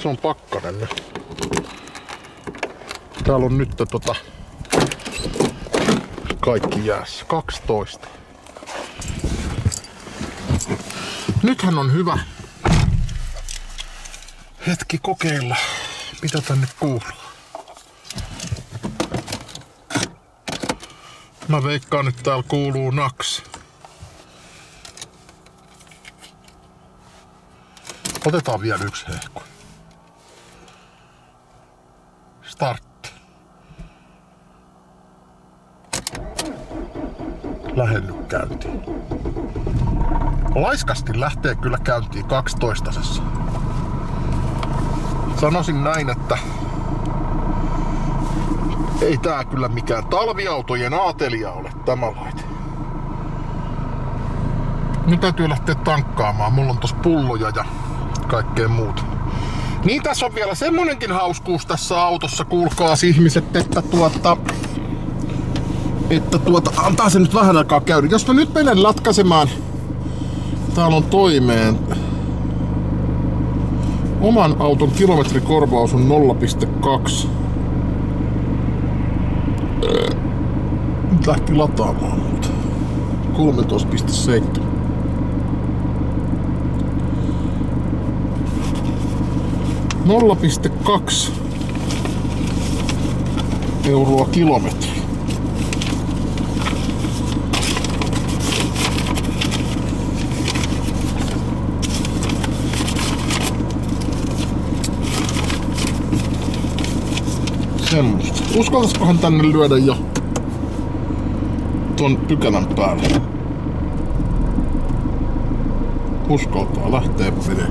Se on pakkanen nyt. Täällä on nyt kaikki jäässä. 12. Nythän on hyvä hetki kokeilla, mitä tänne kuuluu. Mä veikkaan, että täällä kuuluu naks. Otetaan vielä yksi hehku. Startti. Lähenny käyntiin. Laiskasti lähtee kyllä käyntiin 12-sessa. Sanoisin näin, että ei tää kyllä mikään talviautojen aatelija ole tämä laite. Nyt täytyy lähteä tankkaamaan. Mulla on tossa pulloja ja kaikkea muuta. Niin tässä on vielä semmonenkin hauskuus tässä autossa, kuulkaas ihmiset, että antaa se nyt vähän aikaa käydä. Jos mä nyt menen latkaisemaan, täällä on toimeen. Oman auton kilometrikorvaus on 0,2. Nyt lähti lataamaan, mutta 13,7. €0,2 kilometri. Semmosta. Uskaltaisikohan tänne lyödä jo ton pykälän päälle? Uskaltaa, lähtee menee.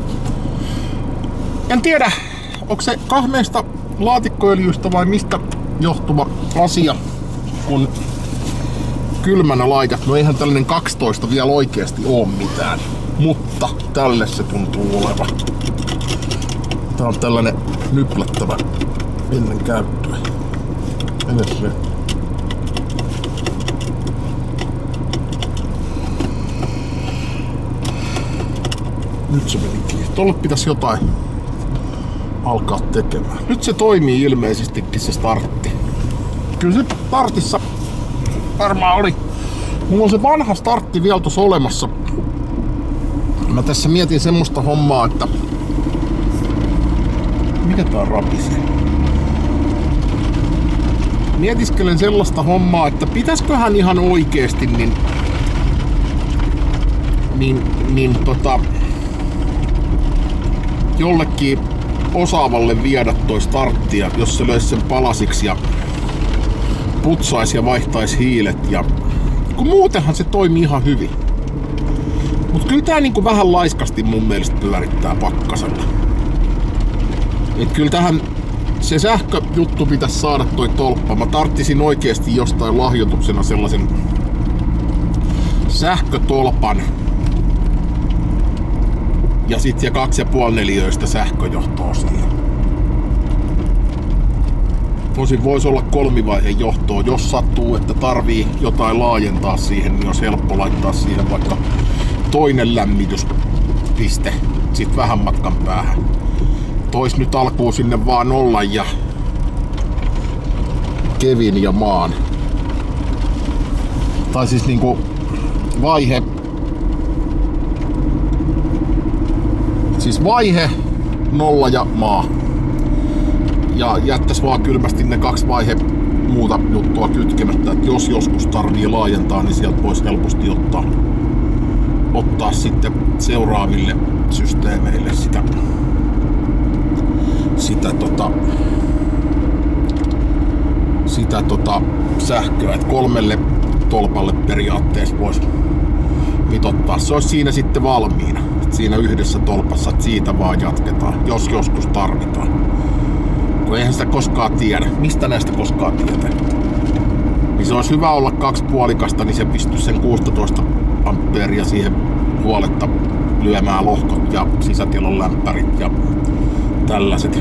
En tiedä, onko se kahmeesta laatikkoöljystä vai mistä johtuva asia, kun kylmänä laitat. No eihän tällainen 12 vielä oikeasti oo mitään, mutta tälle se tuntuu olevan. Tää on tällainen nyplättävä ennen käyttöä. Edelleen. Nyt se meni kiinni. Tolle pitäisi jotain alkaa tekemään. Nyt se toimii ilmeisestikin se startti. Kyllä se startissa varmaan oli. Mulla on se vanha startti vielä tuossa olemassa. Mä tässä mietin semmoista hommaa, että mikä tää rapisee? Mietiskelen sellaista hommaa, että pitäisköhän ihan oikeesti jollekin osaavalle viedä toi starttia, jos se löisi sen palasiksi ja putsaisi ja vaihtaisi hiilet. Ja kun muutenhan se toimii ihan hyvin. Mut kyllä tää niinku vähän laiskasti mun mielestä pyörittää pakkasella. Et kyllä tähän se sähköjuttu pitäisi saada toi tolppa. Mä tarttisin oikeesti jostain lahjoituksena sellaisen sähkötolpan. Ja sit ja 2,5 neliöistä sähköjohtoa siihen. Tosin voisi olla kolmivaiheen johtoa. Jos sattuu, että tarvii jotain laajentaa siihen, niin olisi helppo laittaa siihen vaikka toinen lämmityspiste sit vähän matkan päähän. Tois nyt alkuun sinne vaan olla ja Kevin ja maan. Tai siis niinku vaihe. Siis vaihe, 0 ja maa. Ja jättäis vaan kylmästi ne 2 vaihe muuta juttua kytkemättä, että jos joskus tarvii laajentaa, niin sieltä voisi helposti ottaa sitten seuraaville systeemeille sitä sähköä, että 3 tolpalle periaatteessa voisi mitottaa. Se olisi siinä sitten valmiina, että siinä yhdessä tolpassa, että siitä vaan jatketaan, jos joskus tarvitaan. Kun eihän sitä koskaan tiedä, mistä näistä koskaan tietää. Niin se olisi hyvä olla 2 puolikasta, niin se pystyisi sen 16 ampeeria siihen huoletta lyömään lohkot ja sisätilan lämpärit ja tällaiset.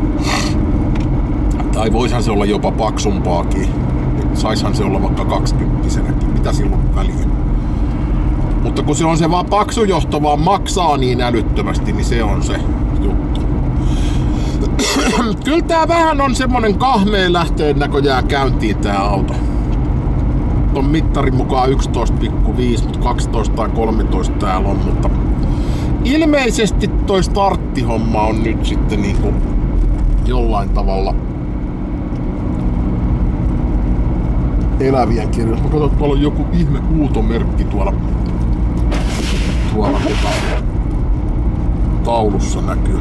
Tai voisihan se olla jopa paksumpaakin. Saishan se olla vaikka 20-senäkin. Mitä silloin väliä? Mutta kun se on se vaan paksujohto vaan maksaa niin älyttömästi, niin se on se juttu. Kyllä tää vähän on semmonen kahmeen lähteen näköjään käyntiin tää auto. Ton mittarin mukaan 11,5, mutta 12 tai 13 täällä on, mutta ilmeisesti toi starttihomma on nyt sitten niinku jollain tavalla elävien kirjoissa. Mä katson, tuolla on joku ihme huutomerkki tuolla taulussa näkyy.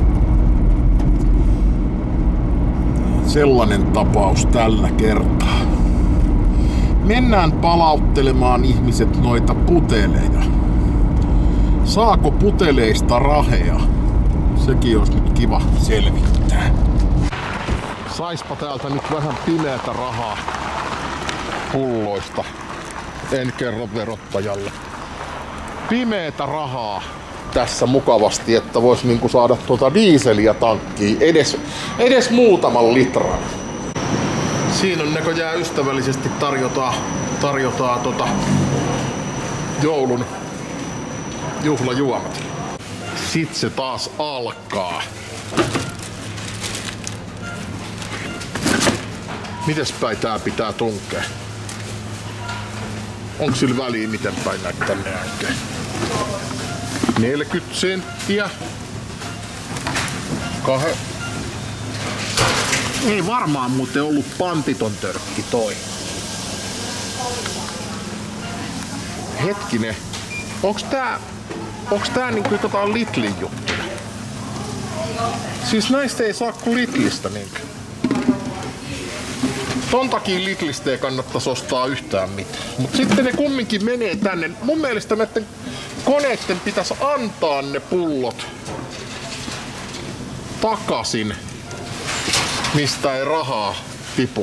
Sellainen tapaus tällä kertaa. Mennään palauttelemaan ihmiset noita puteleja. Saako puteleista rahea? Sekin olisi nyt kiva selvittää. Saispa täältä nyt vähän pimeätä rahaa pulloista. En kerro verottajalle. Pimeätä rahaa tässä mukavasti, että vois niinku saada tuota diiseliä tankkiin edes muutaman litran. Siinä on näköjään ystävällisesti tarjotaan joulun juhlajuomat. Sit se taas alkaa. Mites päin tää pitää tunkea? Onko sillä väliä miten päin näitä tänne änkeen? 40 senttiä. Ei varmaan muuten ollut pantiton törkki toi. Hetkinen. Onks tää niinku jotain Lidlin juttuja? Siis näistä ei saa kuin Lidlistä niinkö? Ton takia Lidlistä ei kannattais ostaa yhtään mitään. Mut sitten ne kumminkin menee tänne. Mun mielestä näitten koneitten pitäisi antaa ne pullot takaisin, mistä ei rahaa tipu.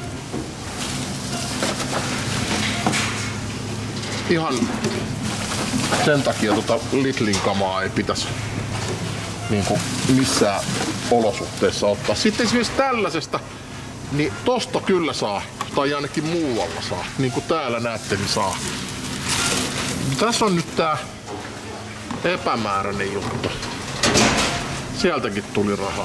Ihan sen takia Lidlin kamaa ei pitäisi niinku missään olosuhteissa ottaa. Sitten esimerkiksi tällaisesta, niin tosta kyllä saa, tai ainakin muualla saa. Niin kuin täällä näette, niin saa. Tässä on nyt tää epämääräinen juttu. Sieltäkin tuli rahaa.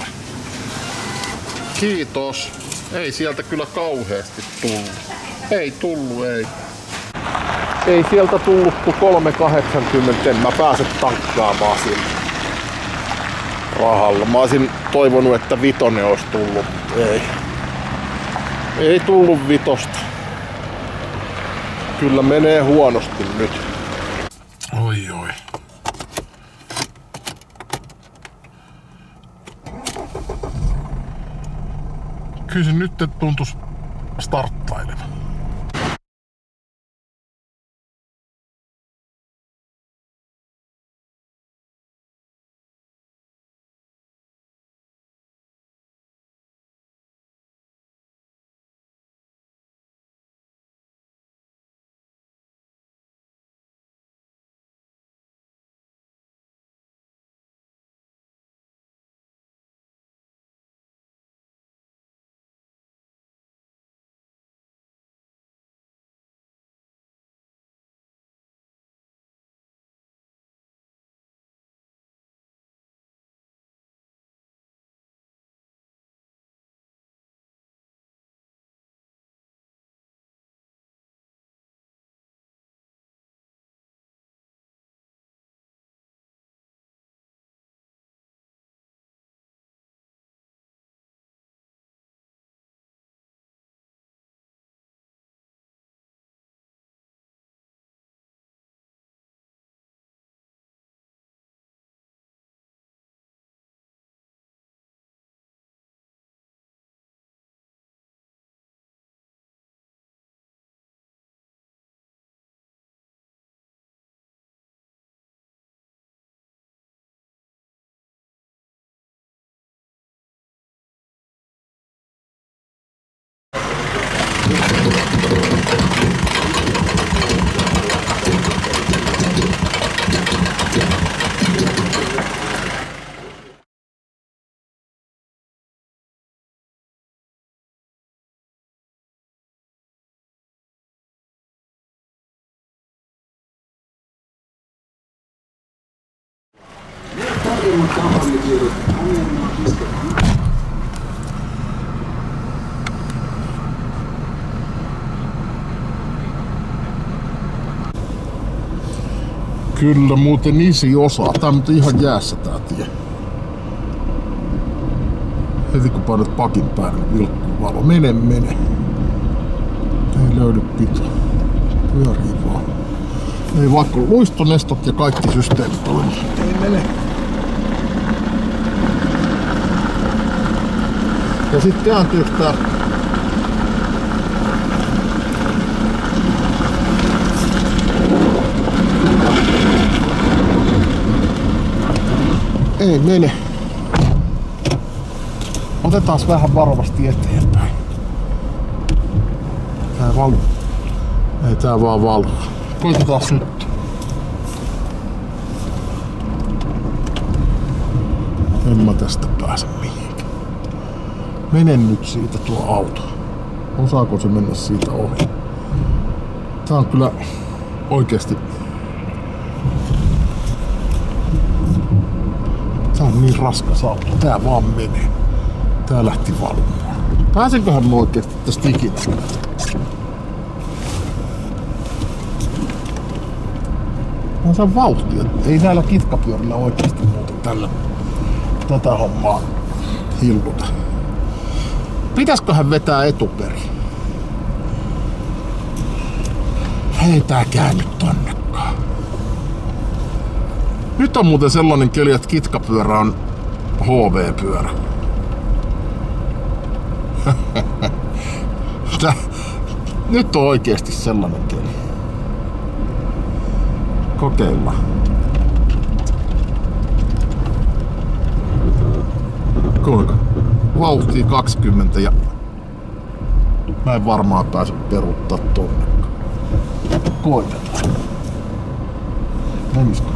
Kiitos. Ei sieltä kyllä kauheasti tullut. Ei tullut, ei. Ei sieltä tullut kuin 3,80. En mä pääse tankkaamaan sillä rahalla. Mä olisin toivonut, että vitonen olisi tullut. Ei. Ei tullut vitosta. Kyllä menee huonosti nyt. Oi oi. Kyllä se nyt tuntuisi starttailevan. Kyllä muuten isi osaa. Tää on muuten ihan jäässä tää tie. Heti kun painat pakin päälle, niin vilkkuu valo. Mene. Ei löydy pitoa. Pyörii vaan. Ei vaikka luistonestot ja kaikki systeemit ole. Ei mene. Ja sit kääntyykö tää? Ei mene. Otetaan vähän varovasti eteenpäin. Tää valu. Ei tää vaan valu. Koitetaan nyt. En mä tästä pääse mihinkään. Mene nyt siitä tuo auto. Osaako se mennä siitä ohi? Tää on kyllä oikeesti. Tää on niin raskas auto. Tää vaan menee. Tää lähti valumaan. Pääsenköhän mä oikeesti tästä ikinä? On se vauhtia. Ei näillä kitkapyörillä oikeesti muuten tätä hommaa hilluta. Pitäisköhän vetää etuperin? Ei tää käänny tonnekaan. Nyt on muuten sellainen keli, että kitkapyörä on HV-pyörä. Nyt on oikeesti sellainen keli. Kokeillaan. Kuinka? Vauhtia 20 ja mä en varmaan pääse peruuttaa tonnekaan. Koitetaan. Menisikö?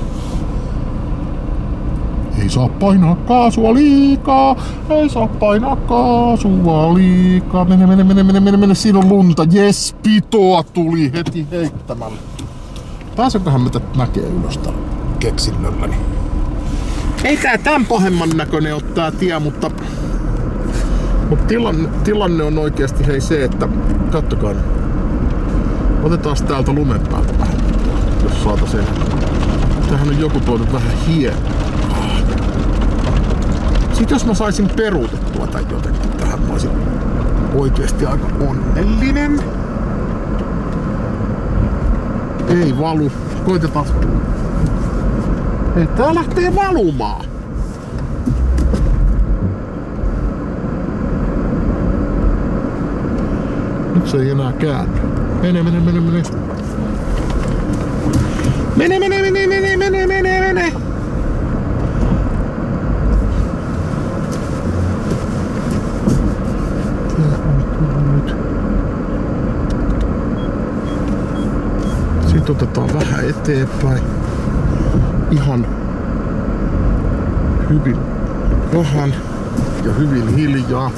Ei saa painaa kaasua liikaa. Ei saa painaa kaasua liikaa. Mene. Siinä on lunta. Jes, pitoa tuli heti heittämällä. Pääsenköhän mä tätä mäkeä ylös tällä keksinnölläni? Ei tää tän pahemman näköinen oo tää tie, mutta tilanne on oikeesti hei se, että kattokaa. Otetaan täältä lumen päältä vähän, jos saataisiin. Tähän on joku tuonut vähän hienoa. Sitten jos mä saisin peruutettua tai jotenkin tähän, mä olisin oikeesti aika onnellinen. Ei valu. Koitetaan. Ei, tää lähtee valumaan. Nyt se ei enää käänny. Mene. Mene. Sitten otetaan vähän eteenpäin. Ihan hyvin vähän ja hyvin hiljaa.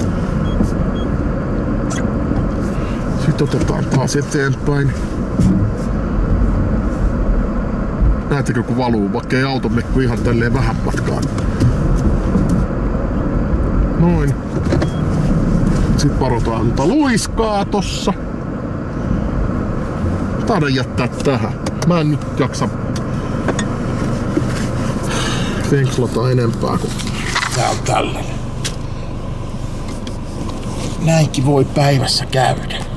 Sitten otetaan taas eteenpäin. Näettekö kun valuu, vaikka ei auto mene kuin ihan tälleen vähän matkaan. Noin. Sitten varotaan luiskaa tossa. Taidan jättää tähän. Mä en nyt jaksa venkslata enempää kuin tää on tällainen. Näinkin voi päivässä käydä.